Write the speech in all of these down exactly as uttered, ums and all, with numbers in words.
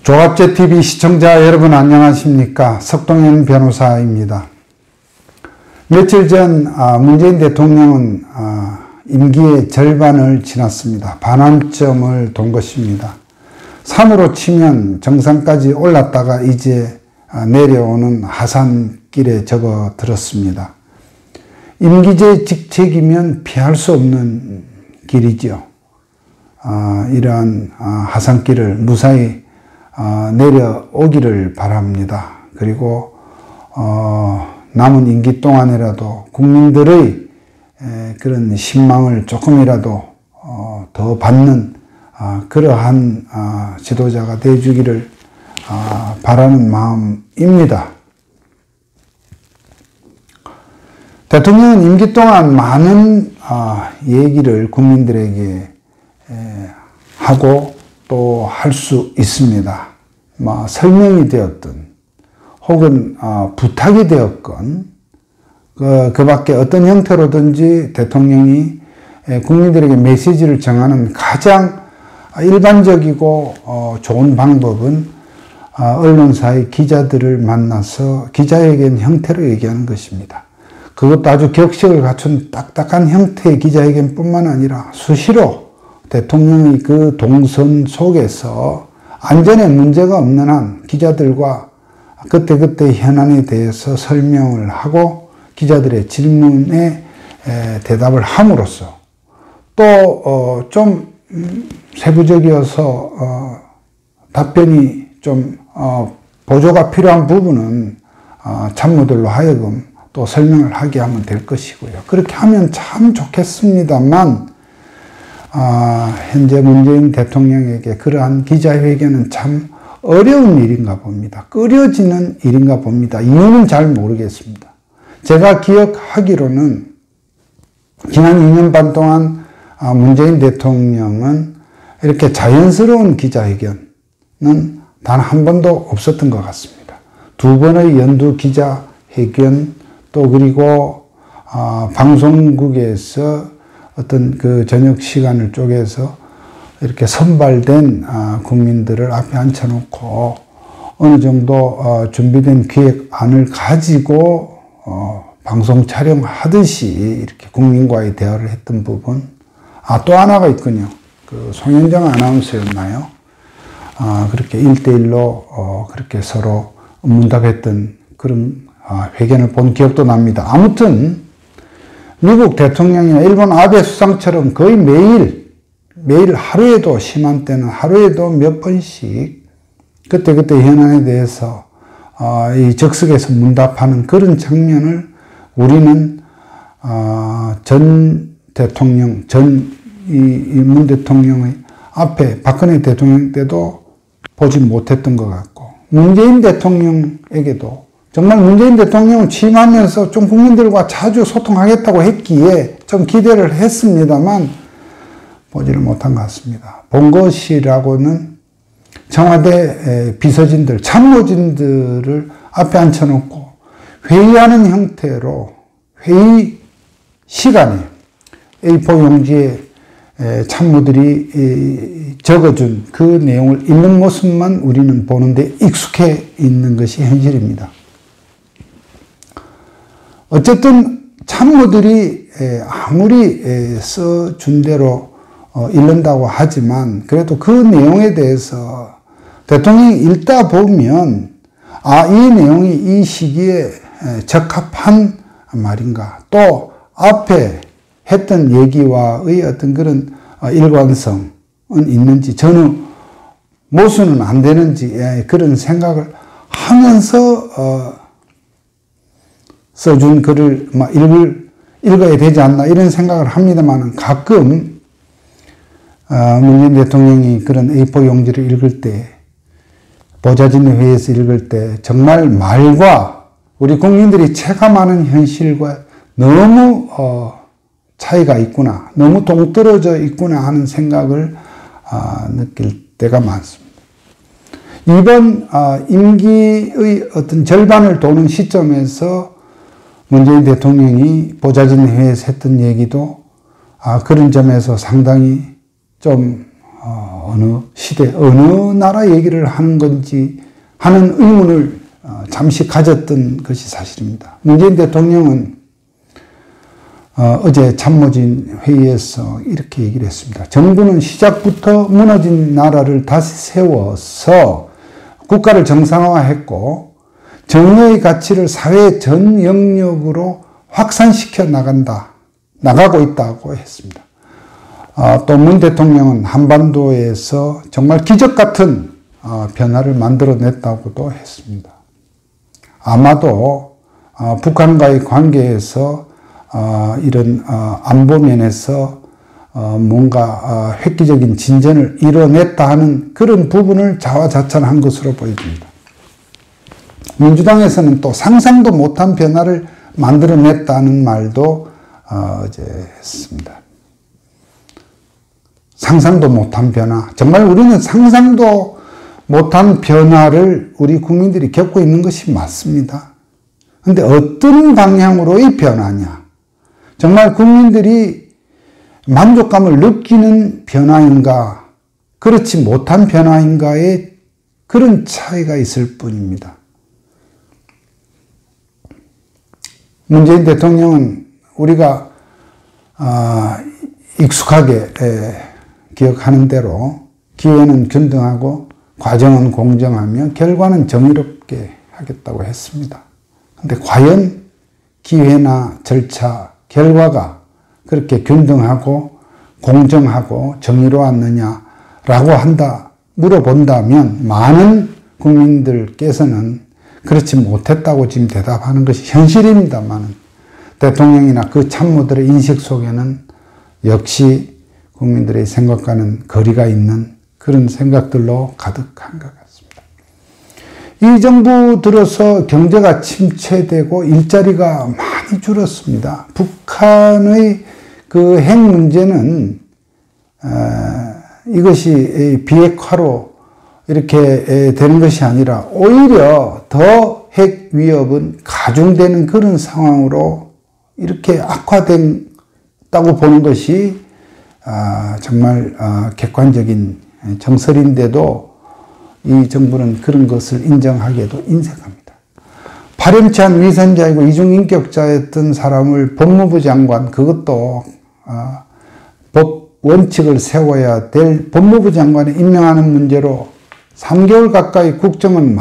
조갑제티비 시청자 여러분 안녕하십니까? 석동현 변호사입니다. 며칠 전 문재인 대통령은 임기의 절반을 지났습니다. 반환점을 돈 것입니다. 산으로 치면 정상까지 올랐다가 이제 내려오는 하산길에 접어들었습니다. 임기제 직책이면 피할 수 없는 길이죠. 이러한 하산길을 무사히 내려오기를 바랍니다. 그리고 남은 임기 동안이라도 국민들의 그런 신망을 조금이라도 더 받는 그러한 지도자가 되어주기를 바라는 마음입니다. 대통령은 임기 동안 많은 얘기를 국민들에게 하고 또 할 수 있습니다. 뭐 설명이 되었든 혹은 부탁이 되었건 그, 그 밖에 어떤 형태로든지 대통령이 국민들에게 메시지를 전하는 가장 일반적이고 좋은 방법은 언론사의 기자들을 만나서 기자회견 형태로 얘기하는 것입니다. 그것도 아주 격식을 갖춘 딱딱한 형태의 기자회견뿐만 아니라 수시로 대통령의 그 동선 속에서 안전에 문제가 없는 한 기자들과 그때그때 현안에 대해서 설명을 하고 기자들의 질문에 대답을 함으로써 또 좀 세부적이어서 답변이 좀 보조가 필요한 부분은 참모들로 하여금 또 설명을 하게 하면 될 것이고요. 그렇게 하면 참 좋겠습니다만 아, 현재 문재인 대통령에게 그러한 기자회견은 참 어려운 일인가 봅니다. 끓여지는 일인가 봅니다. 이유는 잘 모르겠습니다. 제가 기억하기로는 지난 이 년 반 동안 문재인 대통령은 이렇게 자연스러운 기자회견은 단 한 번도 없었던 것 같습니다. 두 번의 연두 기자회견 또 그리고 어, 방송국에서 어떤 그 저녁 시간을 쪼개서 이렇게 선발된 어, 국민들을 앞에 앉혀놓고 어느 정도 어, 준비된 기획안을 가지고 어, 방송 촬영하듯이 이렇게 국민과의 대화를 했던 부분. 아, 또 하나가 있군요. 그 송현정 아나운서였나요? 아, 그렇게 일대일로 어, 그렇게 서로 문답했던 그런 아, 회견을 본 기억도 납니다. 아무튼 미국 대통령이나 일본 아베 수상처럼 거의 매일 매일 하루에도 심한 때는 하루에도 몇 번씩 그때그때 현안에 대해서 어, 이 적석에서 문답하는 그런 장면을 우리는 어, 전 대통령, 전 이 문 대통령의 앞에 박근혜 대통령 때도 보지 못했던 것 같고 문재인 대통령에게도 정말 문재인 대통령은 취임하면서 좀 국민들과 자주 소통하겠다고 했기에 좀 기대를 했습니다만 보지를 못한 것 같습니다. 본 것이라고는 청와대 비서진들, 참모진들을 앞에 앉혀놓고 회의하는 형태로 회의 시간에 에이 사 용지에 참모들이 적어준 그 내용을 읽는 모습만 우리는 보는데 익숙해 있는 것이 현실입니다. 어쨌든 참모들이 아무리 써준 대로 읽는다고 하지만 그래도 그 내용에 대해서 대통령이 읽다 보면 아, 이 내용이 이 시기에 적합한 말인가 또 앞에 했던 얘기와의 어떤 그런 일관성은 있는지 전혀 모순은 안 되는지 그런 생각을 하면서 써준 글을 읽을, 읽어야 되지 않나 이런 생각을 합니다만 가끔 문재인 대통령이 그런 에이 사 용지를 읽을 때 보좌진 회의에서 읽을 때 정말 말과 우리 국민들이 체감하는 현실과 너무 어, 차이가 있구나 너무 동떨어져 있구나 하는 생각을 어, 느낄 때가 많습니다. 이번 어, 임기의 어떤 절반을 도는 시점에서 문재인 대통령이 보좌진 회의에서 했던 얘기도 아, 그런 점에서 상당히 좀 어, 어느 시대, 어느 나라 얘기를 하는 건지 하는 의문을 어, 잠시 가졌던 것이 사실입니다. 문재인 대통령은 어, 어제 참모진 회의에서 이렇게 얘기를 했습니다. 정부는 시작부터 무너진 나라를 다시 세워서 국가를 정상화했고 정의의 가치를 사회 전 영역으로 확산시켜 나간다, 나가고 있다고 했습니다. 어, 또 문 대통령은 한반도에서 정말 기적 같은 어, 변화를 만들어냈다고도 했습니다. 아마도 어, 북한과의 관계에서 어, 이런 어, 안보면에서 어, 뭔가 어, 획기적인 진전을 이뤄냈다 하는 그런 부분을 자화자찬한 것으로 보여집니다. 민주당에서는 또 상상도 못한 변화를 만들어냈다는 말도 어, 어제 했습니다. 상상도 못한 변화. 정말 우리는 상상도 못한 변화를 우리 국민들이 겪고 있는 것이 맞습니다. 그런데 어떤 방향으로의 변화냐? 정말 국민들이 만족감을 느끼는 변화인가, 그렇지 못한 변화인가의 그런 차이가 있을 뿐입니다. 문재인 대통령은 우리가 어, 익숙하게 에, 기억하는 대로 기회는 균등하고 과정은 공정하며 결과는 정의롭게 하겠다고 했습니다. 그런데 과연 기회나 절차, 결과가 그렇게 균등하고 공정하고 정의로웠느냐라고 한다, 물어본다면 많은 국민들께서는 그렇지 못했다고 지금 대답하는 것이 현실입니다만 대통령이나 그 참모들의 인식 속에는 역시 국민들의 생각과는 거리가 있는 그런 생각들로 가득한 것 같습니다. 이 정부 들어서 경제가 침체되고 일자리가 많이 줄었습니다. 북한의 그 핵 문제는 어, 이것이 비핵화로 이렇게 되는 것이 아니라 오히려 더 핵 위협은 가중되는 그런 상황으로 이렇게 악화됐다고 보는 것이 어, 정말 어, 객관적인 정설인데도 이 정부는 그런 것을 인정하기에도 인색합니다. 파렴치한 위선자이고 이중인격자였던 사람을 법무부 장관, 그것도 어, 법 원칙을 세워야 될 법무부 장관에 임명하는 문제로 삼 개월 가까이 국정은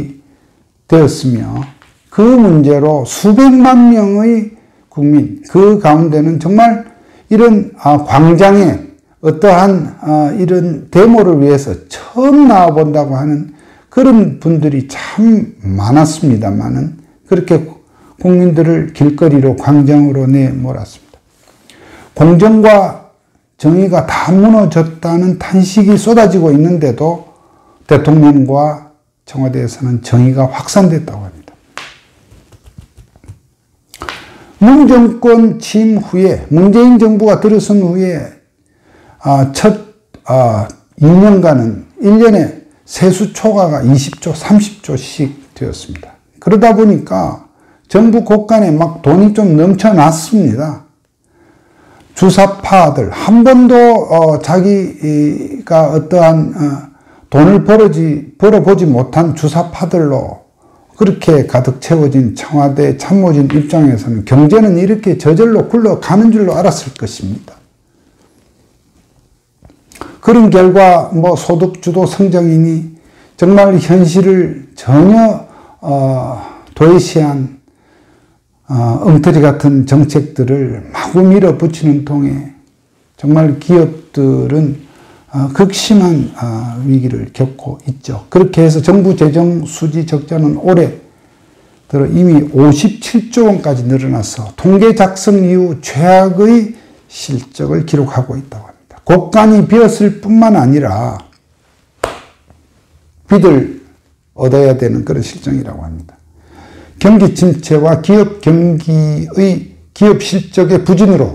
마비되었으며 그 문제로 수백만 명의 국민, 그 가운데는 정말 이런 어, 광장에 어떠한 어, 이런 데모를 위해서 처음 나와본다고 하는 그런 분들이 참 많았습니다만은 그렇게 국민들을 길거리로 광장으로 내몰았습니다. 공정과 정의가 다 무너졌다는 탄식이 쏟아지고 있는데도 대통령과 청와대에서는 정의가 확산됐다고 합니다. 문 정권 취임 후에 문재인 정부가 들어선 후에 첫 이 년간은 일 년에 세수 초과가 이십조, 삼십조씩 되었습니다. 그러다 보니까 정부 곳간에 막 돈이 좀 넘쳐났습니다. 주사파들, 한 번도 어 자기가 어떠한 어 돈을 벌어지, 벌어보지 못한 주사파들로 그렇게 가득 채워진 청와대 참모진 입장에서는 경제는 이렇게 저절로 굴러가는 줄로 알았을 것입니다. 그런 결과 뭐 소득주도 성장이니 정말 현실을 전혀 어, 도외시한 어, 엉터리 같은 정책들을 마구 밀어붙이는 통에 정말 기업들은 어, 극심한 어, 위기를 겪고 있죠. 그렇게 해서 정부 재정 수지 적자는 올해 들어 이미 오십칠조 원까지 늘어나서 통계 작성 이후 최악의 실적을 기록하고 있다고 합니다. 곳간이 비었을 뿐만 아니라 빚을 얻어야 되는 그런 실정이라고 합니다. 경기 침체와 기업 경기의 기업 실적의 부진으로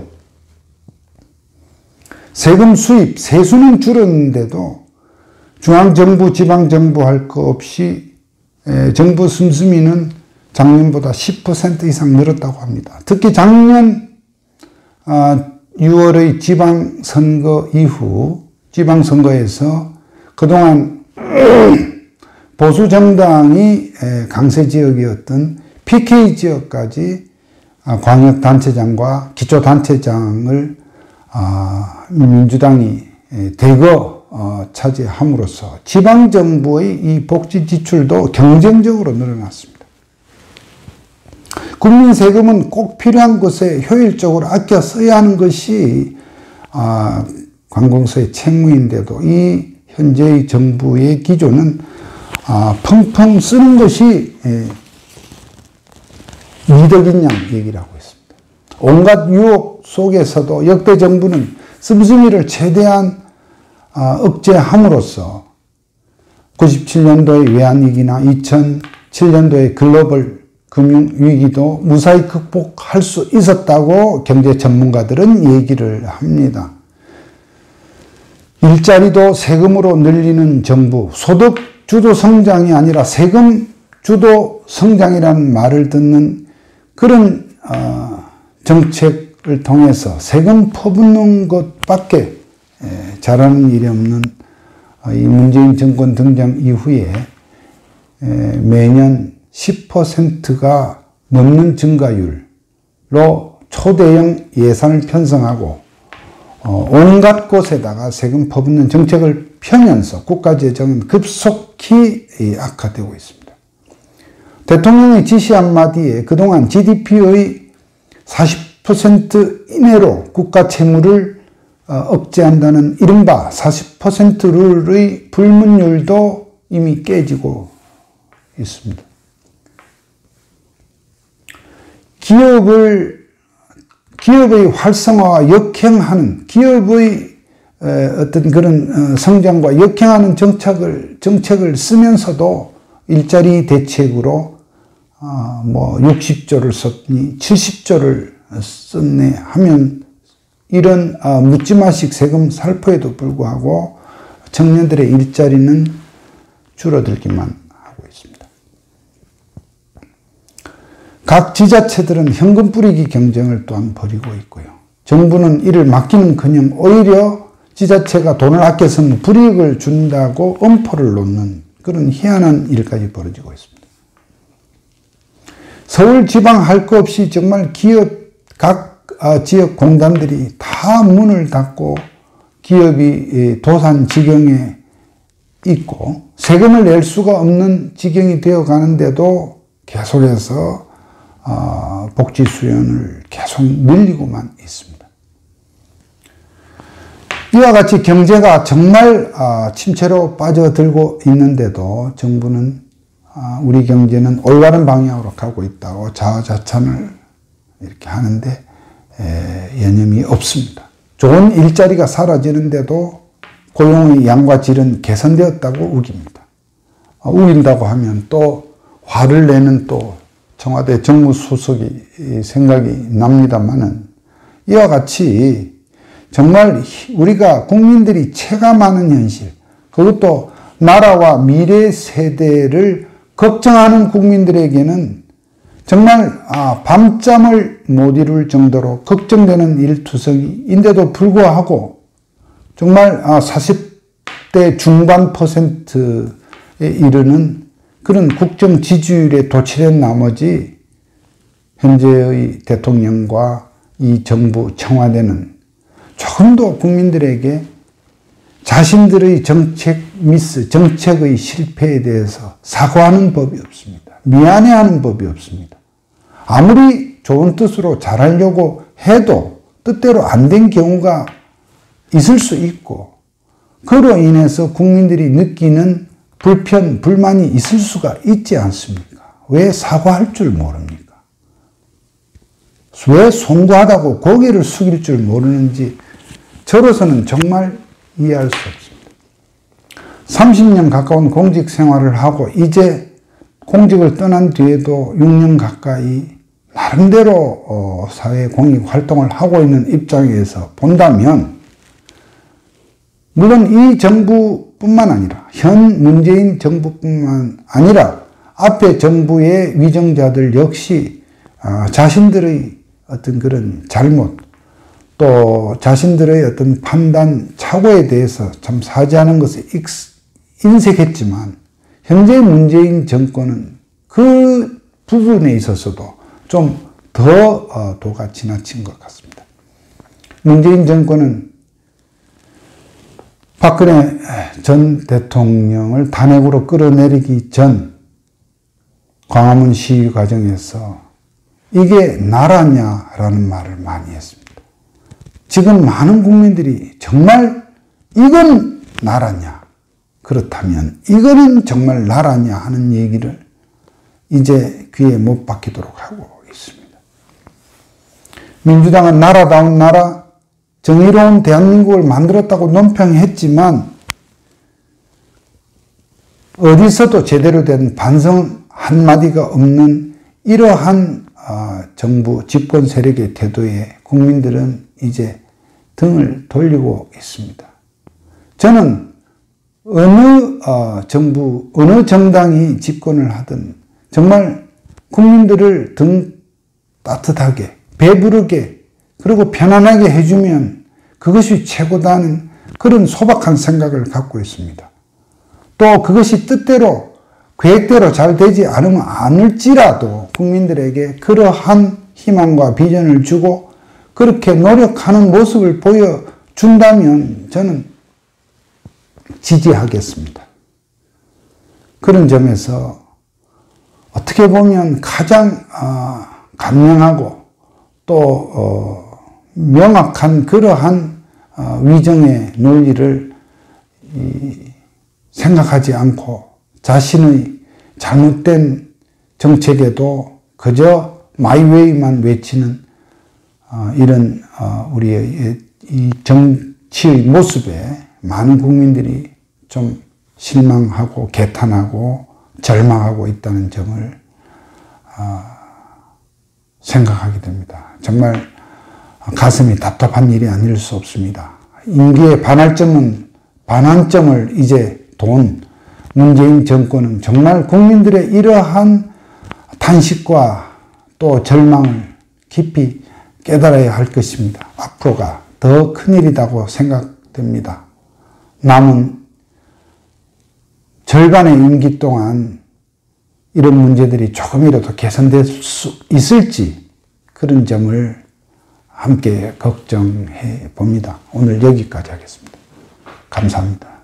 세금 수입, 세수는 줄었는데도 중앙정부, 지방정부 할 거 없이 정부 씀씀이는 작년보다 십 퍼센트 이상 늘었다고 합니다. 특히 작년 유월의 지방선거 이후 지방선거에서 그동안 보수 정당이 강세 지역이었던 피케이 지역까지 광역단체장과 기초단체장을 민주당이 대거 차지함으로써 지방정부의 이 복지 지출도 경쟁적으로 늘어났습니다. 국민 세금은 꼭 필요한 곳에 효율적으로 아껴 써야 하는 것이 관공서의 책무인데도 이 현재의 정부의 기조는 펑펑 쓰는 것이 이득인 양 얘기를 하고 있습니다. 온갖 유혹 속에서도 역대 정부는 씀씀이를 최대한 억제함으로써 구십칠 년도의 외환위기나 이천칠 년도의 글로벌 금융위기도 무사히 극복할 수 있었다고 경제 전문가들은 얘기를 합니다. 일자리도 세금으로 늘리는 정부, 소득 주도 성장이 아니라 세금 주도 성장이라는 말을 듣는 그런 어, 정책을 통해서 세금 퍼붓는 것밖에 에, 잘하는 일이 없는 어, 이 문재인 정권 등장 이후에 에, 매년 십 퍼센트가 넘는 증가율로 초대형 예산을 편성하고 어, 온갖 곳에다가 세금 퍼붓는 정책을 펴면서 국가재정은 급속히 악화되고 있습니다. 대통령의 지시 한마디에 그동안 지디피의 사십 퍼센트 이내로 국가 채무를 억제한다는 이른바 사십 퍼센트 룰의 불문율도 이미 깨지고 있습니다. 기업을, 기업의 활성화와 역행하는, 기업의 어떤 그런 성장과 역행하는 정책을, 정책을 쓰면서도 일자리 대책으로 뭐 육십 조를 썼니 칠십 조를 썼네 하면 이런 묻지마식 세금 살포에도 불구하고 청년들의 일자리는 줄어들기만 하고 있습니다. 각 지자체들은 현금 뿌리기 경쟁을 또한 벌이고 있고요. 정부는 이를 막기는커녕 오히려 지자체가 돈을 아껴 쓰면 불이익을 준다고 엄포를 놓는 그런 희한한 일까지 벌어지고 있습니다. 서울 지방 할 것 없이 정말 기업, 각 지역 공단들이 다 문을 닫고 기업이 도산 지경에 있고 세금을 낼 수가 없는 지경이 되어 가는데도 계속해서 복지 수연을 계속 늘리고만 있습니다. 이와 같이 경제가 정말 침체로 빠져들고 있는데도 정부는 우리 경제는 올바른 방향으로 가고 있다고 자화자찬을 이렇게 하는데 여념이 없습니다. 좋은 일자리가 사라지는데도 고용의 양과 질은 개선되었다고 우깁니다. 우긴다고 하면 또 화를 내는 또 청와대 정무수석이 생각이 납니다만은 이와 같이 정말 우리가 국민들이 체감하는 현실, 그것도 나라와 미래 세대를 걱정하는 국민들에게는 정말 아, 밤잠을 못 이룰 정도로 걱정되는 일투성이인데도 불구하고 정말 아, 사십 대 중반 퍼센트에 이르는 그런 국정 지지율에 도취된 나머지 현재의 대통령과 이 정부 청와대는 조금도 국민들에게 자신들의 정책 미스, 정책의 실패에 대해서 사과하는 법이 없습니다. 미안해하는 법이 없습니다. 아무리 좋은 뜻으로 잘하려고 해도 뜻대로 안 된 경우가 있을 수 있고 그로 인해서 국민들이 느끼는 불편, 불만이 있을 수가 있지 않습니까? 왜 사과할 줄 모릅니까? 왜 송구하다고 고개를 숙일 줄 모르는지 저로서는 정말 이해할 수 없습니다. 삼십 년 가까운 공직 생활을 하고 이제 공직을 떠난 뒤에도 육 년 가까이 나름대로 사회 공익 활동을 하고 있는 입장에서 본다면 물론 이 정부뿐만 아니라 현 문재인 정부뿐만 아니라 앞에 정부의 위정자들 역시 자신들의 어떤 그런 잘못 또 자신들의 어떤 판단, 착오에 대해서 참 사죄하는 것을 인색했지만 현재 문재인 정권은 그 부분에 있어서도 좀 더 도가 지나친 것 같습니다. 문재인 정권은 박근혜 전 대통령을 탄핵으로 끌어내리기 전 광화문 시위 과정에서 이게 나라냐라는 말을 많이 했습니다. 지금 많은 국민들이 정말 이건 나라냐, 그렇다면 이거는 정말 나라냐 하는 얘기를 이제 귀에 못 박히도록 하고 있습니다. 민주당은 나라다운 나라, 정의로운 대한민국을 만들었다고 논평했지만 어디서도 제대로 된 반성 한마디가 없는 이러한 정부 집권 세력의 태도에 국민들은 이제 등을 돌리고 있습니다. 저는 어느 정부, 어느 정당이 집권을 하든 정말 국민들을 등 따뜻하게, 배부르게, 그리고 편안하게 해주면 그것이 최고다는 그런 소박한 생각을 갖고 있습니다. 또 그것이 뜻대로, 계획대로 잘 되지 않으면 않을지라도 국민들에게 그러한 희망과 비전을 주고 그렇게 노력하는 모습을 보여준다면 저는 지지하겠습니다. 그런 점에서 어떻게 보면 가장 간명하고 또 명확한 그러한 위정의 논리를 생각하지 않고 자신의 잘못된 정책에도 그저 마이웨이만 외치는 이런 우리의 이 정치의 모습에 많은 국민들이 좀 실망하고 개탄하고 절망하고 있다는 점을 생각하게 됩니다. 정말 가슴이 답답한 일이 아닐 수 없습니다. 임기의 반환점은, 반환점을 이제 돈, 문재인 정권은 정말 국민들의 이러한 탄식과 또 절망을 깊이 깨달아야 할 것입니다. 앞으로가 더 큰일이라고 생각됩니다. 남은 절반의 임기 동안 이런 문제들이 조금이라도 개선될 수 있을지 그런 점을 함께 걱정해 봅니다. 오늘 여기까지 하겠습니다. 감사합니다.